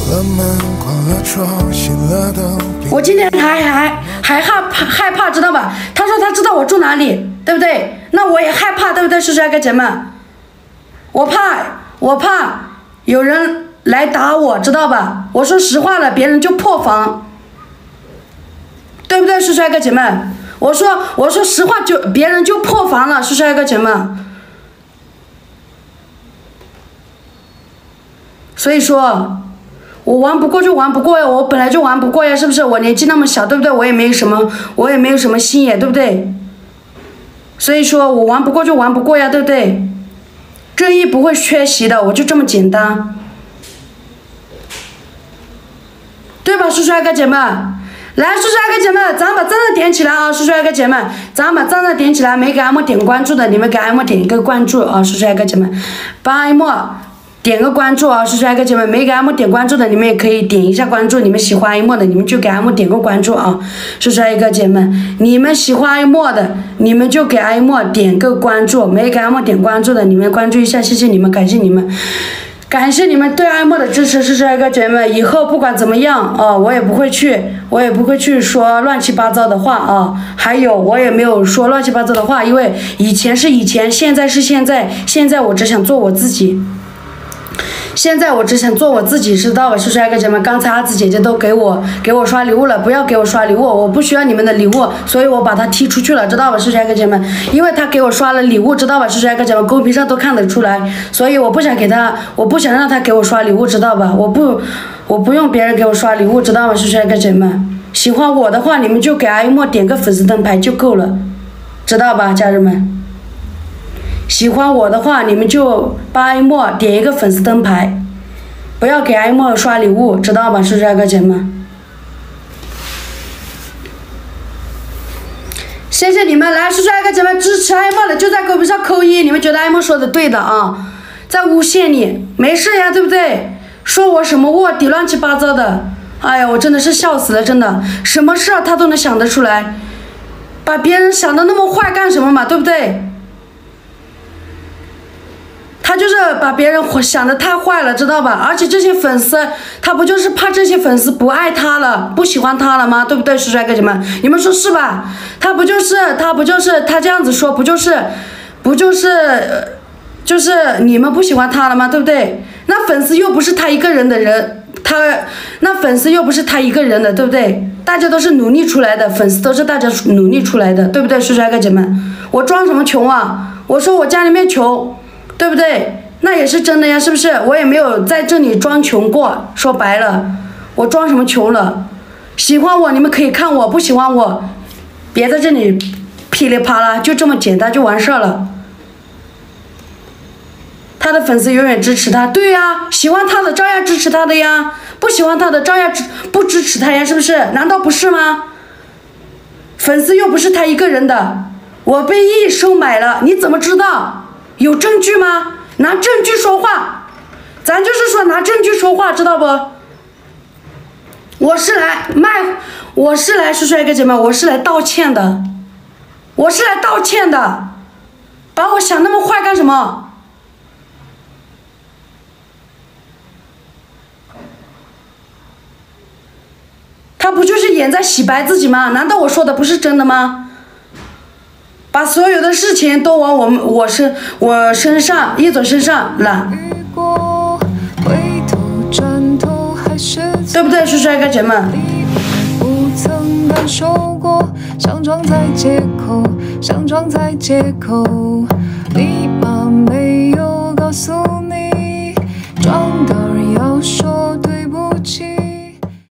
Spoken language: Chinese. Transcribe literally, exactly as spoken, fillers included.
我今天还还还害怕害怕，知道吧？他说他知道我住哪里，对不对？那我也害怕，对不对？是帅哥姐们，我怕我怕有人来打我，知道吧？我说实话了，别人就破防，对不对？是帅哥姐们，我说我说实话就别人就破防了，是帅哥姐们。所以说。我玩不过就玩不过呀，我本来就玩不过呀，是不是？我年纪那么小，对不对？我也没有什么，我也没有什么心眼，对不对？所以说我玩不过就玩不过呀，对不对？正义不会缺席的，我就这么简单，对吧？叔叔阿哥姐们，来，叔叔阿哥姐们，咱们把赞赞点起来啊！叔叔阿哥姐们，咱们把赞赞点起来，没给俺们点关注的，你们给俺们点一个关注啊！叔叔阿哥姐们，帮俺们点个关注啊！叔叔阿哥姐们，没给俺们点关注的，你们也可以点一下关注。你们喜欢爱莫的，你们就给俺们点个关注啊！叔叔阿哥姐们，你们喜欢爱莫的，你们就给爱莫点个关注。没给爱莫点关注的，你们关注一下，谢谢你们，感谢你们，感谢你们对爱莫的支持。叔叔阿哥姐们，以后不管怎么样啊，我也不会去，我也不会去说乱七八糟的话啊。还有，我也没有说乱七八糟的话，因为以前是以前，现在是现在，现在我只想做我自己。现在我只想做我自己，知道吧？叔叔阿哥姐们，刚才阿紫姐姐都给我给我刷礼物了，不要给我刷礼物，我不需要你们的礼物，所以我把她踢出去了，知道吧？叔叔阿哥姐们，因为她给我刷了礼物，知道吧？叔叔阿哥姐们，公屏上都看得出来，所以我不想给她，我不想让她给我刷礼物，知道吧？我不我不用别人给我刷礼物，知道吗？叔叔阿哥姐们，喜欢我的话，你们就给阿莫点个粉丝灯牌就够了，知道吧，家人们？喜欢我的话，你们就帮艾莫点一个粉丝灯牌，不要给艾莫刷礼物，知道吧，叔叔阿哥姐们？谢谢你们，来，叔叔阿哥姐们支持艾莫的就在公屏上扣一，你们觉得艾莫说的对的啊？在诬陷你，没事呀，对不对？说我什么卧底乱七八糟的，哎呀，我真的是笑死了，真的，什么事他都能想得出来，把别人想的那么坏干什么嘛，对不对？他就是把别人想的太坏了，知道吧？而且这些粉丝，他不就是怕这些粉丝不爱他了，不喜欢他了吗？对不对，叔叔阿哥姐们？你们说是吧？他不就是他不就是他这样子说，不就是不就是就是你们不喜欢他了吗？对不对？那粉丝又不是他一个人的人，他那粉丝又不是他一个人的，对不对？大家都是努力出来的，粉丝都是大家努力出来的，对不对，叔叔阿哥姐们？我装什么穷啊？我说我家里面穷。对不对？那也是真的呀，是不是？我也没有在这里装穷过，说白了，我装什么穷了？喜欢我你们可以看我，不喜欢我，别在这里噼里啪啦，就这么简单就完事儿了。他的粉丝永远支持他，对呀，喜欢他的照样支持他的呀，不喜欢他的照样支不支持他呀，是不是？难道不是吗？粉丝又不是他一个人的，我被一收买了，你怎么知道？有证据吗？拿证据说话，咱就是说拿证据说话，知道不？我是来卖，我是来叔叔阿哥姐们，我是来道歉的，我是来道歉的，把我想那么坏干什么？他不就是演在洗白自己吗？难道我说的不是真的吗？把所有的事情都往我们我身我身上叶总身上揽，对不对，叔叔阿哥姐们？不曾感受过，想装在借口，想装在借口，你妈没有告诉